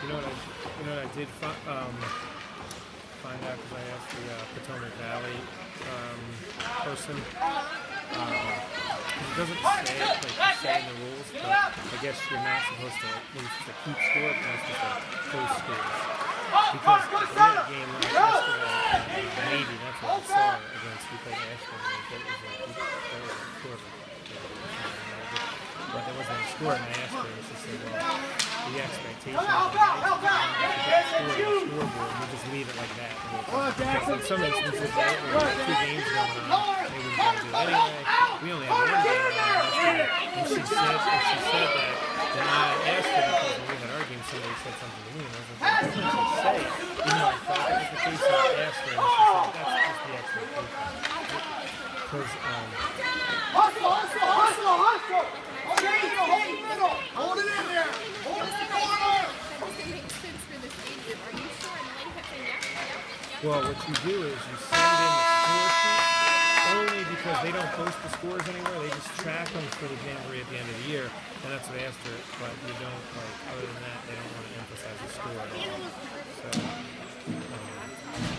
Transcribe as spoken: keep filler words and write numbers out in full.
You know what I, you know what I did fi um, find out because I asked the uh, Potomac Valley um, person. Um, it doesn't say it, like say in the rules, but I guess you're not supposed to. You're supposed to keep score, but you're supposed to close scores. Because we had a game last yesterday in the Navy. That's what I saw against. We played Ashton. It was like that was a quarter. But there wasn't a score, and I asked her, and she said, well, the expectation is that the scoreboard, we just leave it like that. Because in some instances, right, we have two games going on, they wouldn't want to do it anyway. We only have one game going on. And she said, and she said that, and I asked her because when we had our game, somebody said something to me, and I was like, what did she say? You know, I thought it was the case, so I asked her, and she said, that's just the expectation. Because, um... Hustle, hustle, hustle, hustle! Hold it in there! Hold it in there! Hold it in the corner! Does it make sense for the stadium? Are you sure? And the lady kept saying, yeah, yeah, yeah. Well, what you do is you send in the score sheet only because they don't post the scores anywhere. They just track them for the jamboree at the end of the year, and that's what I asked her. But you don't, like, other than that, they don't want to emphasize the score at all. So, um,